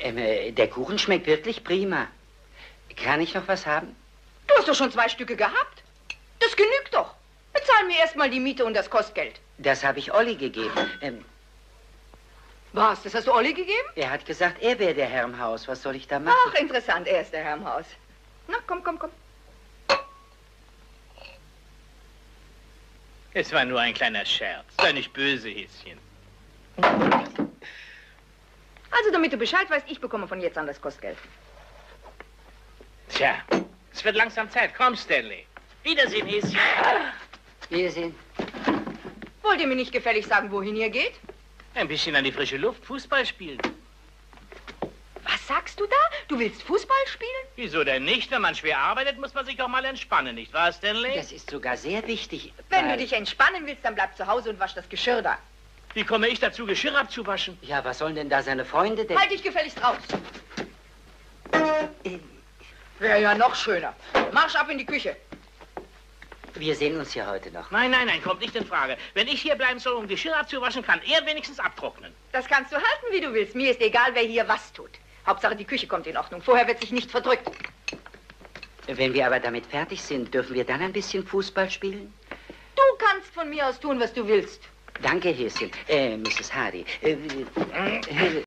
Der Kuchen schmeckt wirklich prima. Kann ich noch was haben? Du hast doch schon 2 Stücke gehabt. Das genügt doch. Bezahl mir erst mal die Miete und das Kostgeld. Das habe ich Olli gegeben. Was? Das hast du Olli gegeben? Er hat gesagt, er wäre der Herr im Haus. Was soll ich da machen? Ach, interessant. Er ist der Herr im Haus. Na, komm. Es war nur ein kleiner Scherz. Sei nicht böse, Häschen. Also, damit du Bescheid weißt, ich bekomme von jetzt an das Kostgeld. Tja, es wird langsam Zeit. Komm, Stanley. Wiedersehen, Häschen. Wiedersehen. Wollt ihr mir nicht gefällig sagen, wohin ihr geht? Ein bisschen an die frische Luft, Fußball spielen. Was sagst du da? Du willst Fußball spielen? Wieso denn nicht? Wenn man schwer arbeitet, muss man sich auch mal entspannen, nicht wahr, Stanley? Das ist sogar sehr wichtig. Wenn du dich entspannen willst, dann bleib zu Hause und wasch das Geschirr da. Wie komme ich dazu, Geschirr abzuwaschen? Ja, was sollen denn da seine Freunde denn? Halt dich gefälligst raus. Wäre ja noch schöner. Marsch ab in die Küche. Wir sehen uns ja heute noch. Nein, kommt nicht in Frage. Wenn ich hier bleiben soll, um Geschirr abzuwaschen, kann er wenigstens abtrocknen. Das kannst du halten, wie du willst. Mir ist egal, wer hier was tut. Hauptsache, die Küche kommt in Ordnung. Vorher wird sich nicht verdrückt. Wenn wir aber damit fertig sind, dürfen wir dann ein bisschen Fußball spielen? Du kannst von mir aus tun, was du willst. Danke, Häschen. Mrs. Hardy.